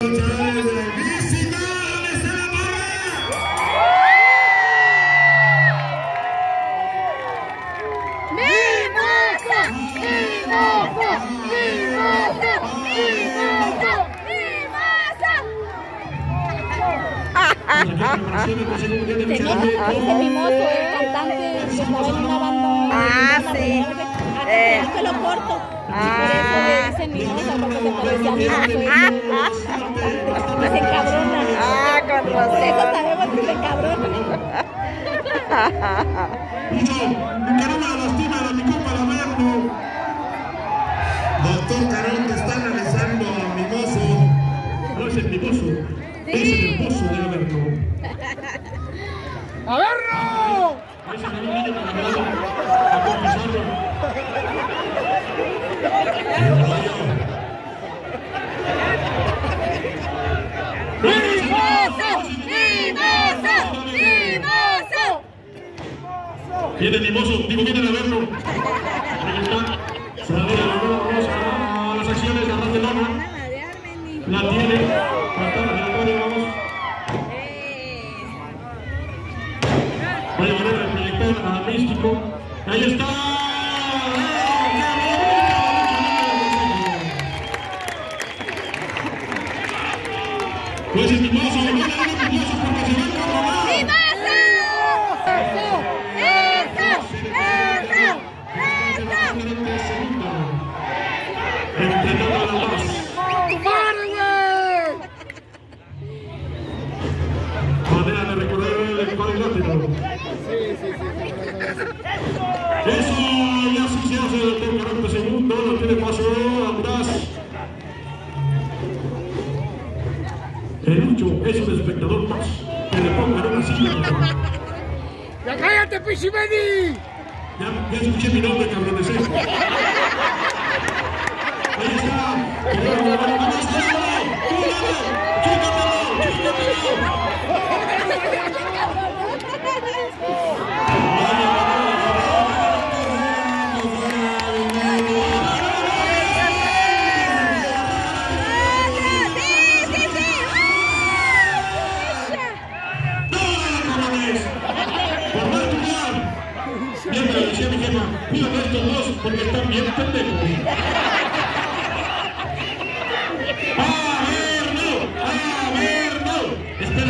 Ese mimoso, el cantante que estaba en una banda. Ah, sí. El pelo corto. Por eso le dicen mimosa, porque se parecía a mimoso. Y se encabrona. Ah, con razón. Eso sabemos que se encabrona. Doctor Carón, te está analizando a mimoso. No es el mimoso, es el hermoso de Averno. ¡Averno! Es el niño que me va a confesarlo. ¡Mimoso! ¡Mimoso! ¡Mimoso! Viene mimoso, digo, viene de Averno. Ahí está. Vamos a las acciones de Barcelona. La tiene. Vamos. Vaya manera de proyectar a Místico. Ahí está. Pues es mimoso, no le digo mimoso porque se va a controlar. Entrenando a la más. Manera de recorrer el cuadrilátero. Eso, y así se hace el 40 segundos, lo tiene paso atrás. El Lucho es un espectador más que le pongan una silla. ¡Ya cállate, Pichimeni! Ya escuché mi nombre, cabrones. Ahí está. Bien, le decía mi jefa, cuídate estos dos porque están bien pendejos.